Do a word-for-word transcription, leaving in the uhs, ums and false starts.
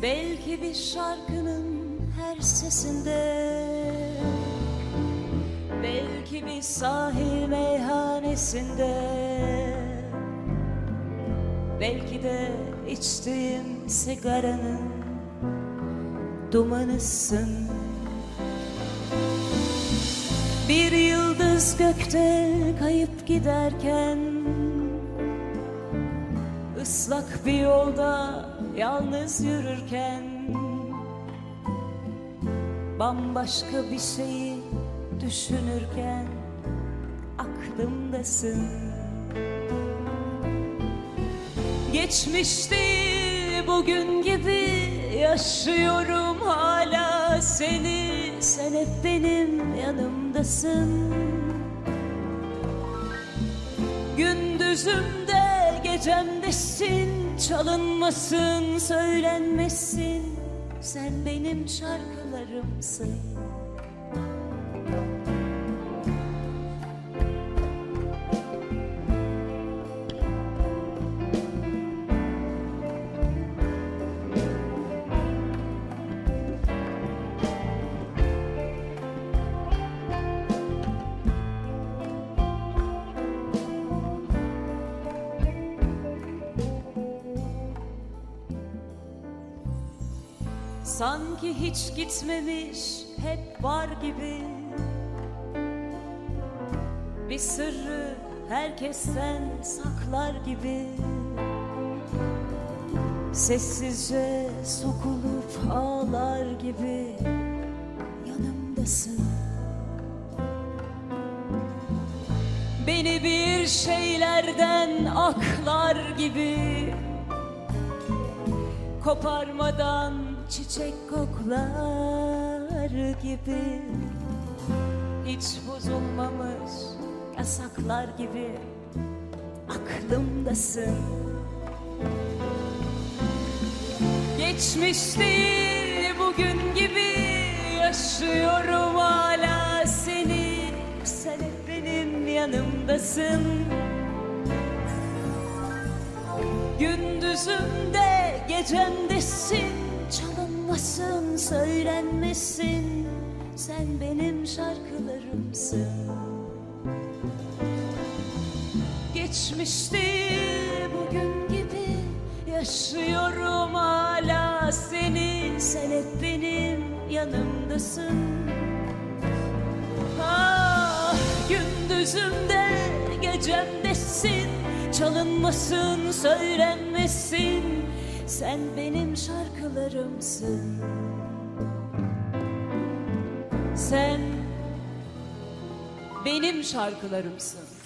Belki bir şarkının her sesinde, belki bir sahil meyhanesinde, belki de içtiğim sigaranın dumanısın. Bir yıldız gökte kayıp giderken, ıslak bir yolda yalnız yürürken, bambaşka bir şeyi düşünürken aklımdasın. Geçmişti bugün gibi yaşıyorum hala seni, sen hep benim yanımdasın. Gündüzümde gecemdesin, çalınmasın, söylenmesin, sen benim şarkılarımsın. Sanki hiç gitmemiş, hep var gibi, bir sırrı herkesten saklar gibi, sessizce sokulup ağlar gibi yanımdasın. Beni bir şeylerden aklar gibi, koparmadan çiçek koklar gibi, hiç bozulmamış yasaklar gibi aklımdasın. Geçmişti bugün gibi yaşıyorum hala seni, sen hep benim yanımdasın. Gündüzümde gecemdesin, çalınmasın, söylenmesin, sen benim şarkılarımsın. Geçmişti bugün gibi yaşıyorum hala seni, sen hep benim yanımdasın. Ah, gündüzümde gecemdesin, çalınmasın, söylenmesin, sen benim şarkılarımsın. Sen benim şarkılarımsın.